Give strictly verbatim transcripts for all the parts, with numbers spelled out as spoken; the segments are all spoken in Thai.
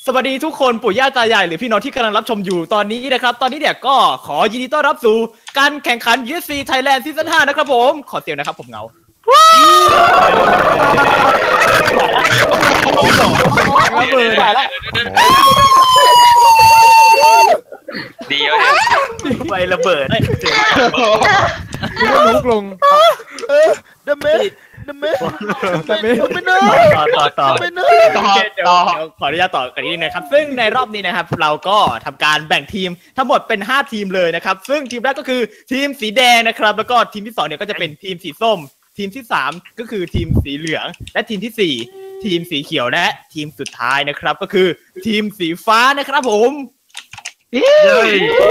สวัสดีทุกคนปู่ย่าตายายหรือพี่น้องที่กำลังรับชมอยู่ตอนนี้นะครับตอนนี้เนี่ยก็ขอยินดีต้อนรับสู่การแข่งขัน ยู เอฟ ซี Thailand ซีซั่นห้านะครับผมขอเสียงนะครับผมเงาระเบิดแล้วดีแล้วเนี่ยไฟระเบิดลุกลงเดเมเดเมเดเมไม่เนยต่อต่อต่อไม่เนยต่อต่อขออนุญาตต่อกันนิดนึงนะครับซึ่งในรอบนี้นะครับเราก็ทำการแบ่งทีมทั้งหมดเป็นห้าทีมเลยนะครับซึ่งทีมแรกก็คือทีมสีแดงนะครับแล้วก็ทีมที่สองเนี่ยก็จะเป็นทีมสีส้มทีมที่สามก็คือทีมสีเหลืองและทีมที่สี่ทีมสีเขียวและทีมสุดท้ายนะครับก็คือทีมสีฟ้านะครับผมเย้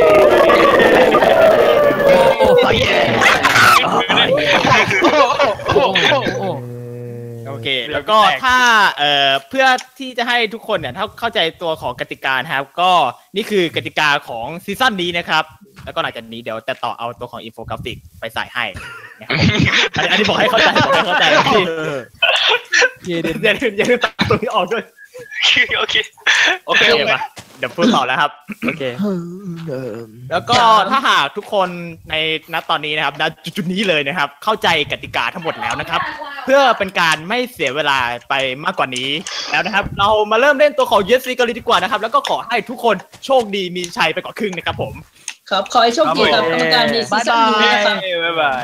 โอเคแล้วก็ถ้าเอ่อเพื่อที่จะให้ทุกคนเนี่ยเข้าใจตัวของกติกาครับก็นี่คือกติกาของซีซั่นนี้นะครับแล้วก็หลังจากนี้เดี๋ยวจะต่อเอาตัวของอินโฟกราฟิกไปใส่ให้นะครับอันนี้บอกให้เข้าใจบอกให้เข้าใจพี่อย่าลืมอย่าลืมตัดตรงนี้ออกด้วยโอเคโอเคมาเดี๋ยวพูดต่อแล้วครับโอเคแล้วก็ถ้าหากทุกคนในณตอนนี้นะครับณจุดนี้เลยนะครับเข้าใจกติกาทั้งหมดแล้วนะครับเพื่อเป็นการไม่เสียเวลาไปมากกว่านี้แล้วนะครับเรามาเริ่มเล่นตัวของ ยู เอฟ ซี กันเลยดีกว่านะครับแล้วก็ขอให้ทุกคนโชคดีมีชัยไปกว่าครึ่งนะครับผมครับขอให้โชคดีครับกรรมการในซีซั่นนี้นะครับบ๊ายบาย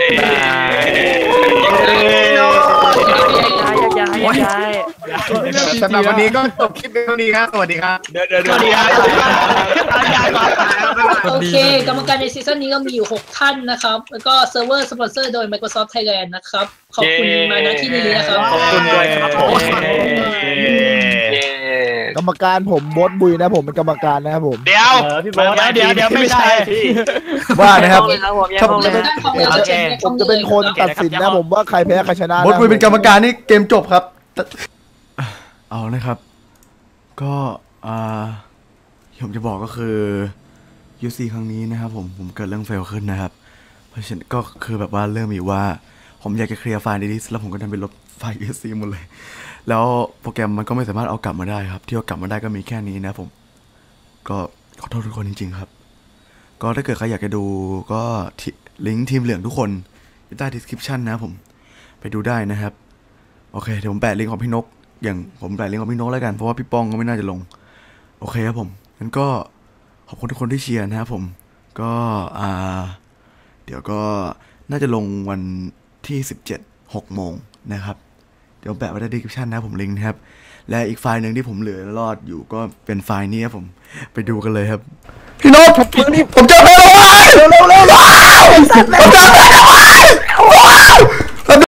สำหรับวันนี้ก็จบคลิปเท่านี้ครับสวัสดีครับเดี๋ยวเดี๋ยวเดี๋ยวโอเคกรรมการในซีซั่นนี้ก็มีอยู่หกท่านนะครับแล้วก็เซิร์ฟเวอร์สปอนเซอร์โดย Microsoft Thailand นะครับขอบคุณมาณที่นี้นะครับขอบคุณด้วยครับผมกรรมการผมบอสบุยนะผมเป็นกรรมการนะครับผมเดี๋ยวพี่บอสเดี๋ยวเดี๋ยวไม่ใช่พี่ว่านะครับผมจะเป็นผมจะเป็นคนตัดสินนะผมว่าใครแพ้ใครชนะบอสบุยเป็นกรรมการนี่เกมจบครับเอานะครับก็อ่าผมจะบอกก็คือ ยู ซี ครั้งนี้นะครับผมผมเกิดเรื่องเฟลขึ้นนะครับเพราะฉะนั้นก็คือแบบว่าเรื่องมีว่าผมอยากจะเคลียร์ไฟล์ในดิสแล้วผมก็ดันไปลบไฟล์ ยู ซี หมดเลยแล้วโปรแกรมมันก็ไม่สามารถเอากลับมาได้ครับที่เอากลับมาได้ก็มีแค่นี้นะผมก็ขอโทษทุกคนจริงๆครับก็ถ้าเกิดใครอยากจะดูก็ลิงก์ทีมเหลืองทุกคนอยู่ใต้ description นะผมไปดูได้นะครับโอเคเดี๋ยวผมแปะลิงก์ของพี่นกอย่างผมแปะลิงก์ของพี่นกแล้วกันเพราะว่าพี่ป้องก็ไม่น่าจะลงโอเคครับผมงั้นก็ขอบคุณทุกคนที่เชียร์นะครับผมก็อ่าเดี๋ยวก็น่าจะลงวันที่สิบเจ็ด หกโมงนะครับเดี๋ยวแปะไว้ใน description นะผมลิงก์นะครับและอีกไฟล์หนึ่งที่ผมเหลือรอดอยู่ก็เป็นไฟล์นี้ครับผมไปดูกันเลยครับพี่นกผมเจอเพลแล้วเร็วเร็วเร็วผมเจอเพล